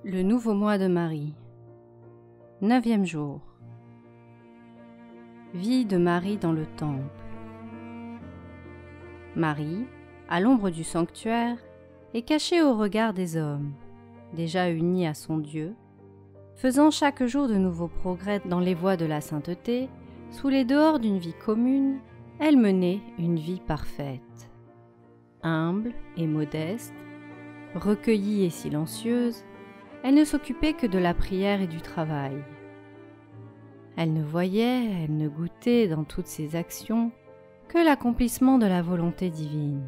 Le nouveau mois de Marie. 9e jour. Vie de Marie dans le temple. Marie, à l'ombre du sanctuaire, est cachée au regard des hommes, déjà unis à son Dieu, faisant chaque jour de nouveaux progrès dans les voies de la sainteté. Sous les dehors d'une vie commune, elle menait une vie parfaite. Humble et modeste, recueillie et silencieuse, elle ne s'occupait que de la prière et du travail. Elle ne voyait, elle ne goûtait dans toutes ses actions que l'accomplissement de la volonté divine.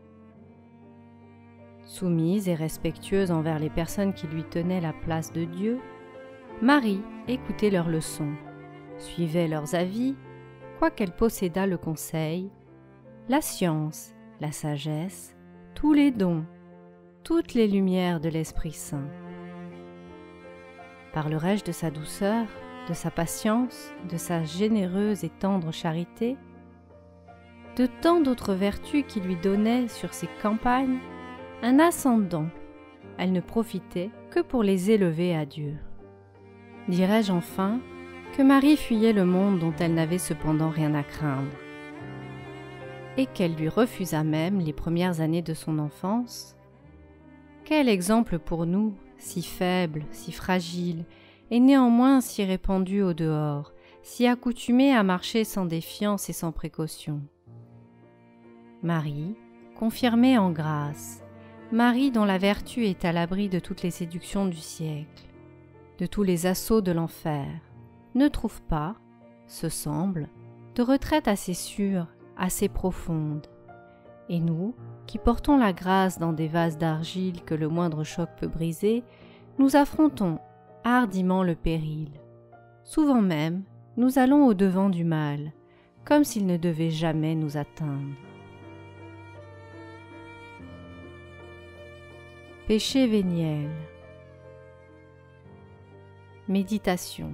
Soumise et respectueuse envers les personnes qui lui tenaient la place de Dieu, Marie écoutait leurs leçons, suivait leurs avis, quoiqu'elle possédât le conseil, la science, la sagesse, tous les dons, toutes les lumières de l'Esprit Saint. Parlerai-je de sa douceur, de sa patience, de sa généreuse et tendre charité, de tant d'autres vertus qui lui donnaient sur ses campagnes un ascendant. Elle ne profitait que pour les élever à Dieu. Dirais-je enfin que Marie fuyait le monde dont elle n'avait cependant rien à craindre, et qu'elle lui refusa même les premières années de son enfance? Quel exemple pour nous, si faibles, si fragiles, et néanmoins si répandus au dehors, si accoutumés à marcher sans défiance et sans précaution. Marie, confirmée en grâce, Marie dont la vertu est à l'abri de toutes les séductions du siècle, de tous les assauts de l'enfer, ne trouve pas, se semble, de retraite assez sûre, assez profonde. Et nous, qui portons la grâce dans des vases d'argile que le moindre choc peut briser, nous affrontons hardiment le péril. Souvent même, nous allons au-devant du mal, comme s'il ne devait jamais nous atteindre. Péché véniel. Méditation.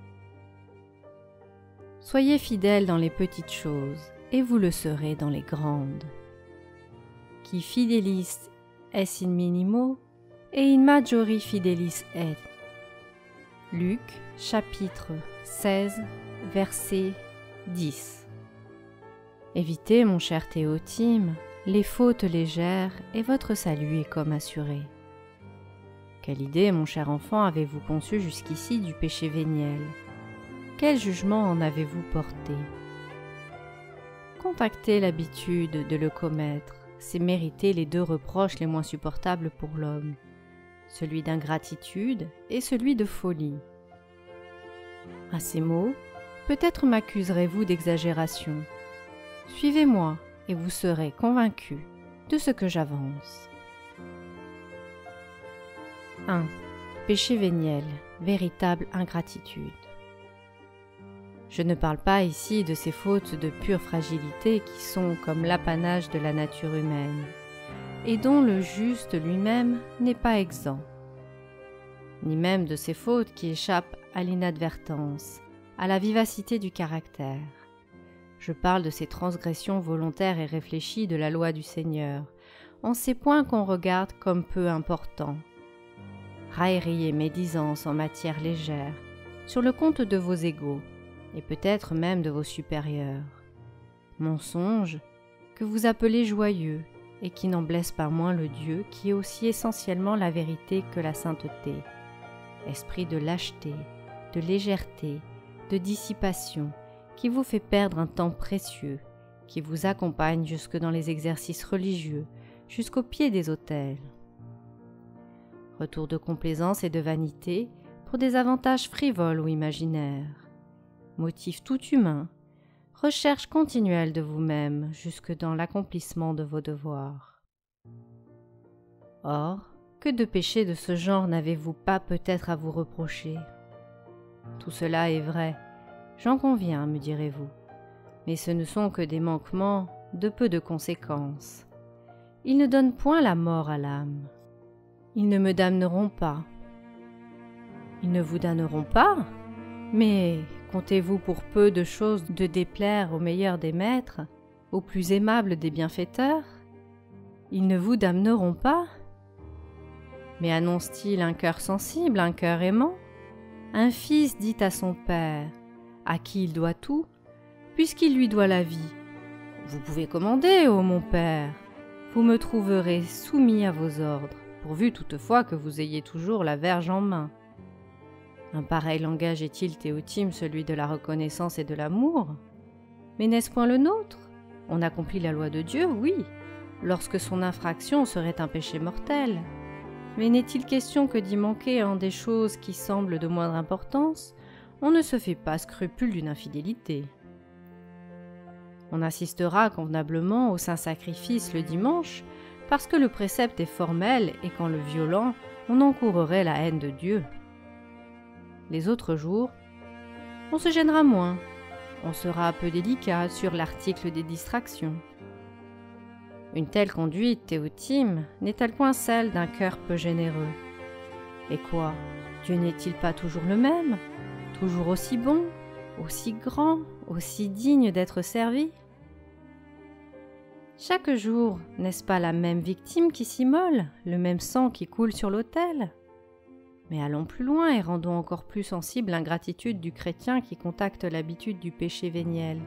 Soyez fidèles dans les petites choses, et vous le serez dans les grandes. Qui fidelis est in minimo, et in majori fidelis est. Luc, chapitre 16, verset 10. Évitez, mon cher Théotime, les fautes légères, et votre salut est comme assuré. Quelle idée, mon cher enfant, avez-vous conçue jusqu'ici du péché véniel? Quel jugement en avez-vous porté? Contacter l'habitude de le commettre, c'est mériter les deux reproches les moins supportables pour l'homme, celui d'ingratitude et celui de folie. À ces mots, peut-être m'accuserez-vous d'exagération. Suivez-moi et vous serez convaincu de ce que j'avance. 1. Péché véniel, véritable ingratitude. Je ne parle pas ici de ces fautes de pure fragilité qui sont comme l'apanage de la nature humaine, et dont le juste lui-même n'est pas exempt, ni même de ces fautes qui échappent à l'inadvertance, à la vivacité du caractère. Je parle de ces transgressions volontaires et réfléchies de la loi du Seigneur, en ces points qu'on regarde comme peu importants. Raillerie et médisance en matière légère, sur le compte de vos égaux, et peut-être même de vos supérieurs. Mensonges que vous appelez joyeux, et qui n'en blessent pas moins le Dieu qui est aussi essentiellement la vérité que la sainteté. Esprit de lâcheté, de légèreté, de dissipation, qui vous fait perdre un temps précieux, qui vous accompagne jusque dans les exercices religieux, jusqu'au pied des autels. Retour de complaisance et de vanité pour des avantages frivoles ou imaginaires. Motif tout humain, recherche continuelle de vous-même jusque dans l'accomplissement de vos devoirs. Or, que de péchés de ce genre n'avez-vous pas peut-être à vous reprocher? Tout cela est vrai, j'en conviens, me direz-vous, mais ce ne sont que des manquements de peu de conséquences. Ils ne donnent point la mort à l'âme. Ils ne me damneront pas. Ils ne vous damneront pas? Mais comptez-vous pour peu de choses de déplaire au meilleur des maîtres, au plus aimable des bienfaiteurs? Ils ne vous damneront pas? Mais annonce-t-il un cœur sensible, un cœur aimant? Un fils dit à son père, à qui il doit tout, puisqu'il lui doit la vie. Vous pouvez commander, ô mon père, vous me trouverez soumis à vos ordres, pourvu toutefois que vous ayez toujours la verge en main. Un pareil langage est-il, Théotime, celui de la reconnaissance et de l'amour? Mais n'est-ce point le nôtre? On accomplit la loi de Dieu, oui, lorsque son infraction serait un péché mortel. Mais n'est-il question que d'y manquer en des choses qui semblent de moindre importance? On ne se fait pas scrupule d'une infidélité. On assistera convenablement au saint sacrifice le dimanche, parce que le précepte est formel et qu'en le violant, on encourrait la haine de Dieu. Les autres jours, on se gênera moins, on sera peu délicat sur l'article des distractions. Une telle conduite, Théotime, n'est-elle point celle d'un cœur peu généreux? Et quoi, Dieu n'est-il pas toujours le même, toujours aussi bon, aussi grand, aussi digne d'être servi? Chaque jour, n'est-ce pas la même victime qui s'immole, le même sang qui coule sur l'autel? Mais allons plus loin et rendons encore plus sensible l'ingratitude du chrétien qui contacte l'habitude du péché véniel.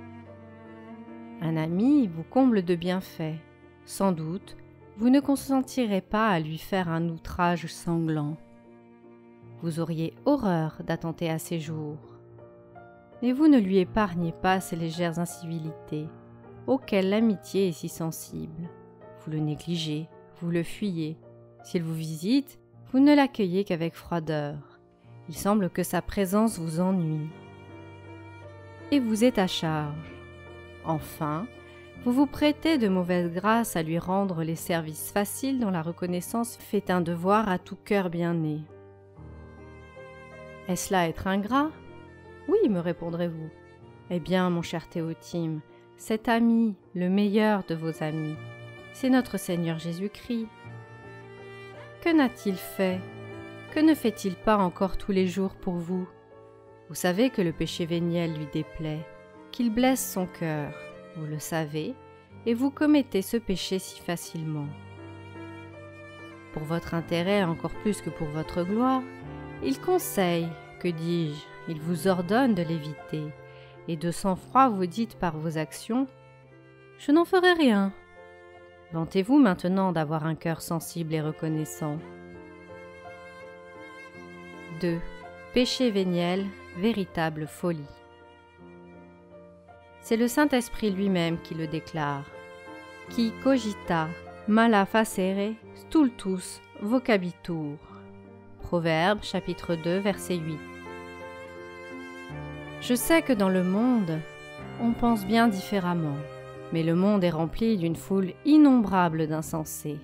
Un ami vous comble de bienfaits. Sans doute, vous ne consentirez pas à lui faire un outrage sanglant. Vous auriez horreur d'attenter à ses jours. Et vous ne lui épargnez pas ces légères incivilités, auxquelles l'amitié est si sensible. Vous le négligez, vous le fuyez. S'il vous visite, vous ne l'accueillez qu'avec froideur. Il semble que sa présence vous ennuie. Et vous êtes à charge. Enfin, vous vous prêtez de mauvaise grâce à lui rendre les services faciles dont la reconnaissance fait un devoir à tout cœur bien né. Est-ce là être ingrat? Oui, me répondrez-vous. Eh bien, mon cher Théotime, cet ami, le meilleur de vos amis, c'est notre Seigneur Jésus-Christ. Que n'a-t-il fait? Que ne fait-il pas encore tous les jours pour vous? Vous savez que le péché véniel lui déplaît, qu'il blesse son cœur, vous le savez, et vous commettez ce péché si facilement. Pour votre intérêt encore plus que pour votre gloire, il conseille, que dis-je, il vous ordonne de l'éviter, et de sang-froid vous dites par vos actions « Je n'en ferai rien ». Vantez-vous maintenant d'avoir un cœur sensible et reconnaissant. 2. Péché véniel, véritable folie. C'est le Saint-Esprit lui-même qui le déclare. Qui cogita, mala facere, stultus vocabitur. Proverbe, chapitre 2, verset 8. Je sais que dans le monde, on pense bien différemment, mais le monde est rempli d'une foule innombrable d'insensés.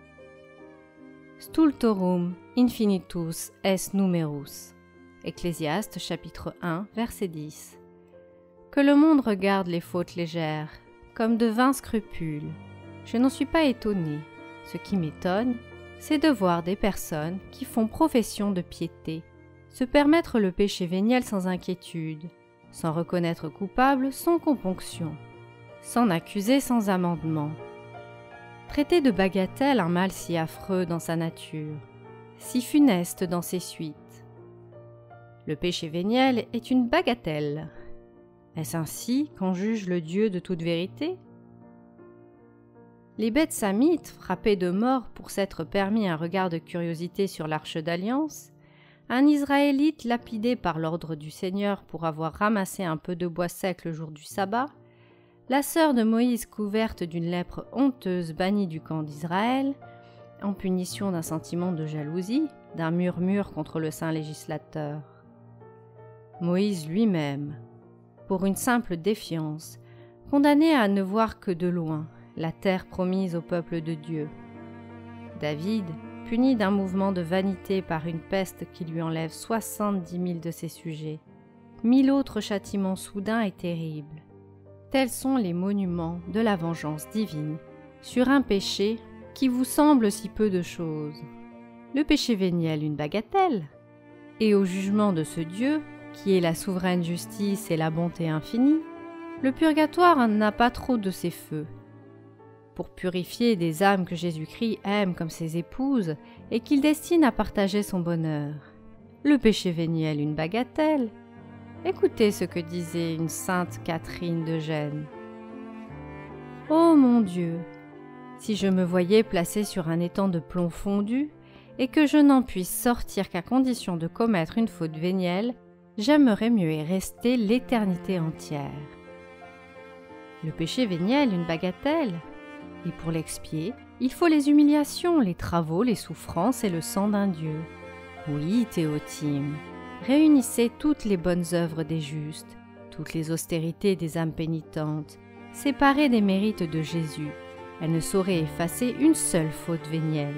Stultorum infinitus est numerus. Ecclésiaste, chapitre 1, verset 10. Que le monde regarde les fautes légères, comme de vains scrupules. Je n'en suis pas étonnée. Ce qui m'étonne, c'est de voir des personnes qui font profession de piété se permettre le péché véniel sans inquiétude, s'en reconnaître coupable sans componction, s'en accuser sans amendement. Traiter de bagatelle un mal si affreux dans sa nature, si funeste dans ses suites. Le péché véniel est une bagatelle. Est-ce ainsi qu'en juge le Dieu de toute vérité? Les bêtes samites, frappées de mort pour s'être permis un regard de curiosité sur l'arche d'alliance, un Israélite lapidé par l'ordre du Seigneur pour avoir ramassé un peu de bois sec le jour du sabbat, la sœur de Moïse couverte d'une lèpre honteuse bannie du camp d'Israël, en punition d'un sentiment de jalousie, d'un murmure contre le saint législateur. Moïse lui-même, pour une simple défiance, condamné à ne voir que de loin la terre promise au peuple de Dieu. David, puni d'un mouvement de vanité par une peste qui lui enlève 70 000 de ses sujets, 1000 autres châtiments soudains et terribles. Tels sont les monuments de la vengeance divine sur un péché qui vous semble si peu de choses. Le péché véniel une bagatelle, et au jugement de ce Dieu, qui est la souveraine justice et la bonté infinie, le purgatoire n'a pas trop de ses feux. pour purifier des âmes que Jésus-Christ aime comme ses épouses et qu'il destine à partager son bonheur. Le péché véniel, une bagatelle. Écoutez ce que disait une sainte Catherine de Gênes. « Oh mon Dieu, si je me voyais placée sur un étang de plomb fondu et que je n'en puisse sortir qu'à condition de commettre une faute vénielle, j'aimerais mieux y rester l'éternité entière. » Le péché véniel, une bagatelle. Et pour l'expier, il faut les humiliations, les travaux, les souffrances et le sang d'un Dieu. Oui, Théotime, réunissez toutes les bonnes œuvres des justes, toutes les austérités des âmes pénitentes, séparées des mérites de Jésus. Elles ne sauraient effacer une seule faute vénielle.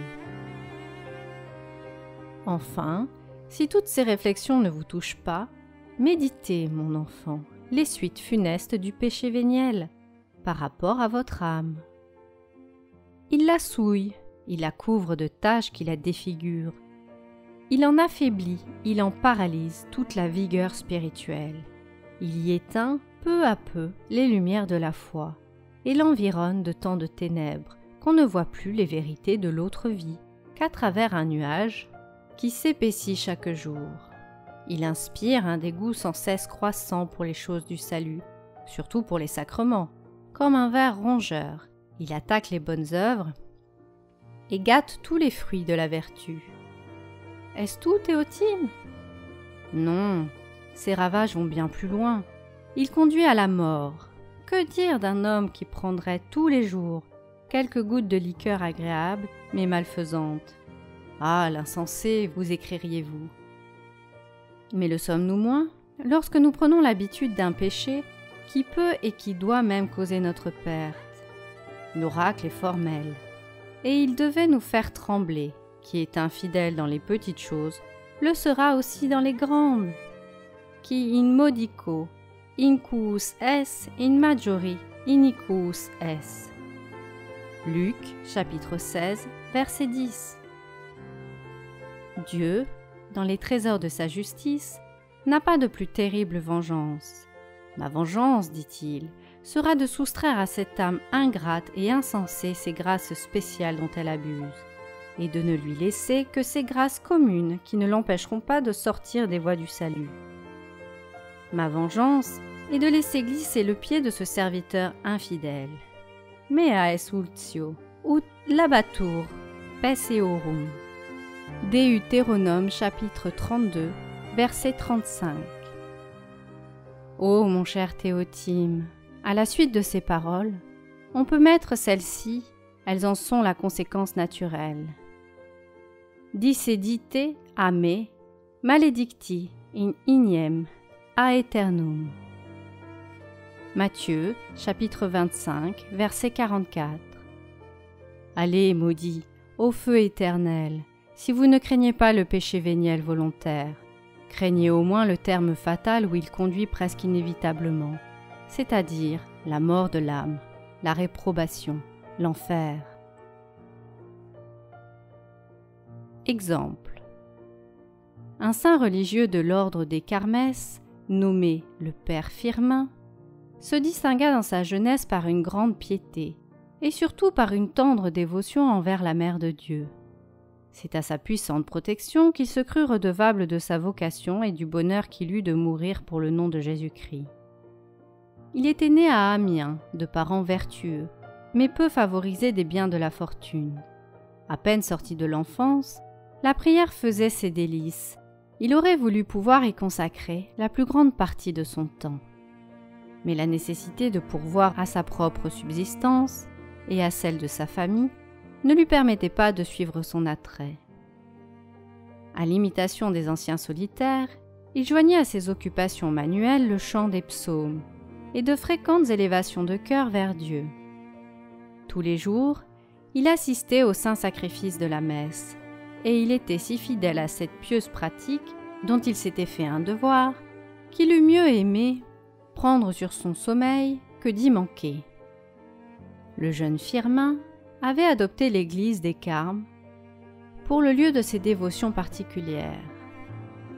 Enfin, si toutes ces réflexions ne vous touchent pas, méditez, mon enfant, les suites funestes du péché véniel par rapport à votre âme. Il la souille, il la couvre de taches qui la défigurent. Il en affaiblit, il en paralyse toute la vigueur spirituelle. Il y éteint, peu à peu, les lumières de la foi et l'environne de tant de ténèbres qu'on ne voit plus les vérités de l'autre vie qu'à travers un nuage qui s'épaissit chaque jour. Il inspire un dégoût sans cesse croissant pour les choses du salut, surtout pour les sacrements, comme un ver rongeur. Il attaque les bonnes œuvres et gâte tous les fruits de la vertu. Est-ce tout, Théotime? Non, ces ravages vont bien plus loin. Il conduit à la mort. Que dire d'un homme qui prendrait tous les jours quelques gouttes de liqueur agréable mais malfaisante? Ah, l'insensé, vous écririez-vous. Mais le sommes-nous moins lorsque nous prenons l'habitude d'un péché qui peut et qui doit même causer notre perte? L'oracle est formel, et il devait nous faire trembler. Qui est infidèle dans les petites choses, le sera aussi dans les grandes. Qui in modico, inquus es, in majori, iniquus es. Luc, chapitre 16, verset 10. Dieu, dans les trésors de sa justice, n'a pas de plus terrible vengeance. Ma vengeance, dit-il, sera de soustraire à cette âme ingrate et insensée ces grâces spéciales dont elle abuse, et de ne lui laisser que ces grâces communes qui ne l'empêcheront pas de sortir des voies du salut. Ma vengeance est de laisser glisser le pied de ce serviteur infidèle. Mea exultio, ut labatur, pesseorum. Deutéronome chapitre 32, verset 35. Ô mon cher Théotime, à la suite de ces paroles, on peut mettre celles-ci, elles en sont la conséquence naturelle. Dissedite a me, maledicti in ignem, a aeternum. Matthieu, chapitre 25, verset 44. Allez, maudits, au feu éternel, si vous ne craignez pas le péché véniel volontaire, craignez au moins le terme fatal où il conduit presque inévitablement, c'est-à-dire la mort de l'âme, la réprobation, l'enfer. Exemple. Un saint religieux de l'ordre des Carmès, nommé le Père Firmin, se distingua dans sa jeunesse par une grande piété et surtout par une tendre dévotion envers la Mère de Dieu. C'est à sa puissante protection qu'il se crut redevable de sa vocation et du bonheur qu'il eut de mourir pour le nom de Jésus-Christ. Il était né à Amiens, de parents vertueux, mais peu favorisés des biens de la fortune. À peine sorti de l'enfance, la prière faisait ses délices. Il aurait voulu pouvoir y consacrer la plus grande partie de son temps. Mais la nécessité de pourvoir à sa propre subsistance et à celle de sa famille ne lui permettait pas de suivre son attrait. À l'imitation des anciens solitaires, il joignait à ses occupations manuelles le chant des psaumes et de fréquentes élévations de cœur vers Dieu. Tous les jours, il assistait au saint sacrifice de la messe, et il était si fidèle à cette pieuse pratique dont il s'était fait un devoir, qu'il eût mieux aimé prendre sur son sommeil que d'y manquer. Le jeune Firmin avait adopté l'église des Carmes pour le lieu de ses dévotions particulières.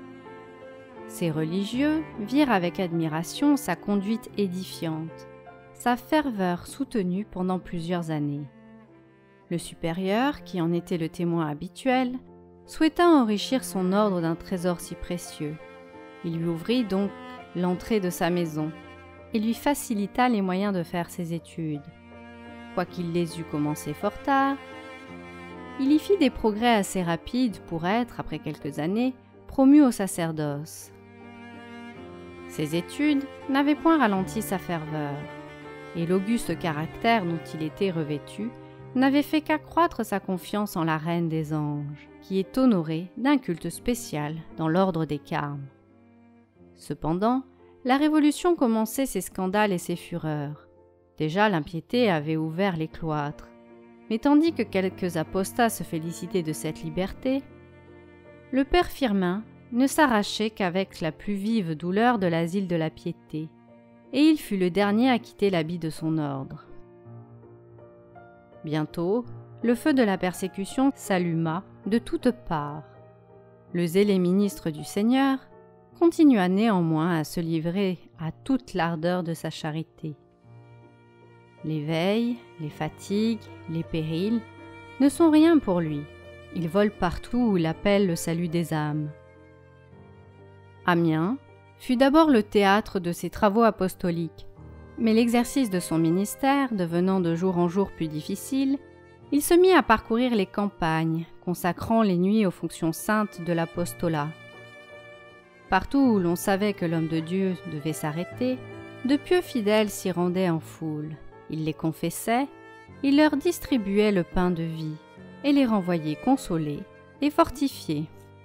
Ces religieux virent avec admiration sa conduite édifiante, sa ferveur soutenue pendant plusieurs années. Le supérieur, qui en était le témoin habituel, souhaita enrichir son ordre d'un trésor si précieux. Il lui ouvrit donc l'entrée de sa maison et lui facilita les moyens de faire ses études. Quoiqu'il les eût commencées fort tard, il y fit des progrès assez rapides pour être, après quelques années, promu au sacerdoce. Ses études n'avaient point ralenti sa ferveur, et l'auguste caractère dont il était revêtu n'avait fait qu'accroître sa confiance en la reine des anges, qui est honorée d'un culte spécial dans l'ordre des Carmes. Cependant, la Révolution commençait ses scandales et ses fureurs. Déjà l'impiété avait ouvert les cloîtres, mais tandis que quelques apostats se félicitaient de cette liberté, le père Firmin ne s'arrachait qu'avec la plus vive douleur de l'asile de la piété, et il fut le dernier à quitter l'habit de son ordre. Bientôt, le feu de la persécution s'alluma de toutes parts. Le zélé ministre du Seigneur continua néanmoins à se livrer à toute l'ardeur de sa charité. Les veilles, les fatigues, les périls ne sont rien pour lui. Il vole partout où il appelle le salut des âmes. Amiens fut d'abord le théâtre de ses travaux apostoliques, mais l'exercice de son ministère devenant de jour en jour plus difficile, il se mit à parcourir les campagnes, consacrant les nuits aux fonctions saintes de l'apostolat. Partout où l'on savait que l'homme de Dieu devait s'arrêter, de pieux fidèles s'y rendaient en foule. Il les confessait, il leur distribuait le pain de vie et les renvoyait consolés et fortifiés.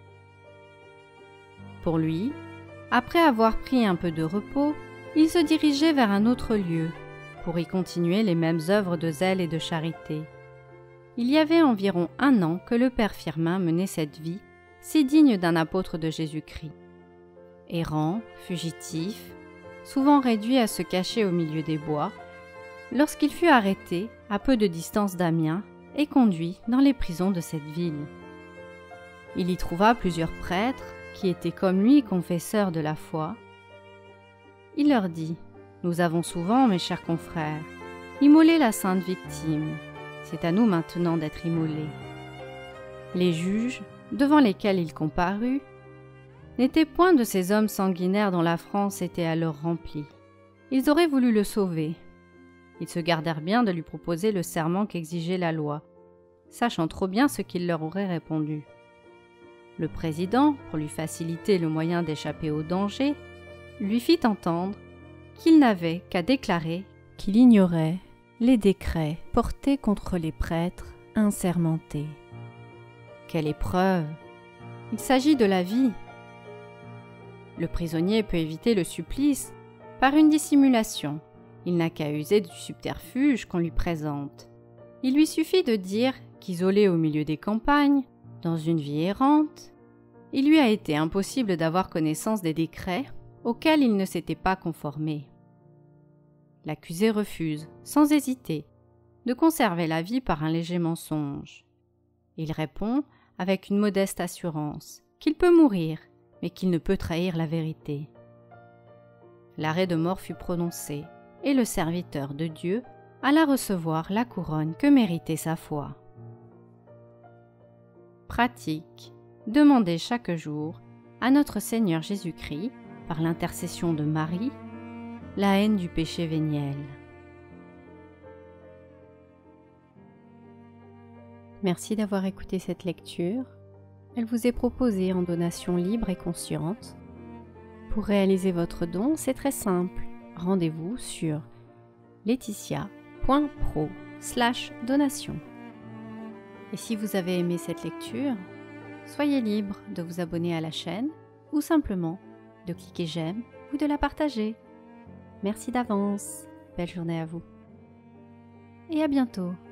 Pour lui, après avoir pris un peu de repos, il se dirigeait vers un autre lieu pour y continuer les mêmes œuvres de zèle et de charité. Il y avait environ 1 an que le père Firmin menait cette vie si digne d'un apôtre de Jésus-Christ. Errant, fugitif, souvent réduit à se cacher au milieu des bois, lorsqu'il fut arrêté à peu de distance d'Amiens et conduit dans les prisons de cette ville. Il y trouva plusieurs prêtres qui étaient comme lui confesseurs de la foi. Il leur dit : « Nous avons souvent, mes chers confrères, immolé la sainte victime. C'est à nous maintenant d'être immolés. » Les juges, devant lesquels il comparut, n'étaient point de ces hommes sanguinaires dont la France était alors remplie. Ils auraient voulu le sauver. Ils se gardèrent bien de lui proposer le serment qu'exigeait la loi, sachant trop bien ce qu'il leur aurait répondu. Le président, pour lui faciliter le moyen d'échapper au danger, lui fit entendre qu'il n'avait qu'à déclarer qu'il ignorait les décrets portés contre les prêtres insermentés. Quelle épreuve! Il s'agit de la vie. Le prisonnier peut éviter le supplice par une dissimulation. Il n'a qu'à user du subterfuge qu'on lui présente. Il lui suffit de dire qu'isolé au milieu des campagnes, dans une vie errante, il lui a été impossible d'avoir connaissance des décrets auxquels il ne s'était pas conformé. L'accusé refuse, sans hésiter, de conserver la vie par un léger mensonge. Il répond avec une modeste assurance qu'il peut mourir, mais qu'il ne peut trahir la vérité. L'arrêt de mort fut prononcé, et le serviteur de Dieu alla recevoir la couronne que méritait sa foi. Pratique. Demandez chaque jour à notre Seigneur Jésus-Christ, par l'intercession de Marie, la haine du péché véniel. Merci d'avoir écouté cette lecture. Elle vous est proposée en donation libre et consciente. Pour réaliser votre don, c'est très simple. Rendez-vous sur laetitia.pro/donation. Et si vous avez aimé cette lecture, soyez libre de vous abonner à la chaîne ou simplement de cliquer j'aime ou de la partager. Merci d'avance. Belle journée à vous. Et à bientôt.